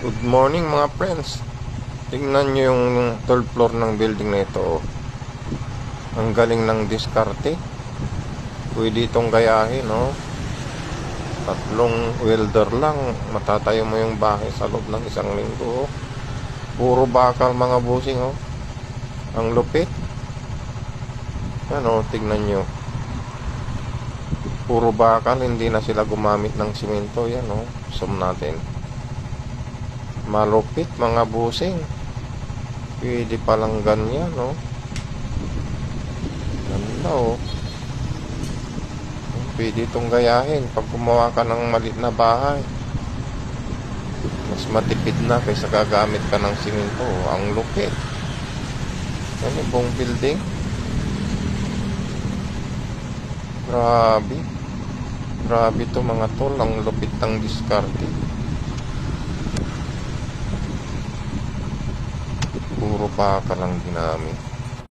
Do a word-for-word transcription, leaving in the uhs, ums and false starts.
Good morning mga friends. Tingnan nyo yung third floor ng building na ito. Oh. Ang galing ng diskarte. Pwede itong gayahin, no? Tatlong welder lang, matatayo mo yung bahay sa loob ng isang linggo. Oh. Puro bakal mga busing, oh. Ang lupit. Ano, tingnan nyo. Puro bakal, hindi na sila gumamit ng simento. Yan, oh. Zoom natin. Malupit mga busing. Pwede palang ganyan, no? Ganda, oh. Pwede itong gayahin pag gumawa ka ng maliit na bahay. Mas matipid na kaysa gagamit ka ng simento. Oh. Ang lupit. Ano yung buong building? Grabe. Grabe to mga tol. Ang lupit ng diskarte. Puro pa ka lang ginamit.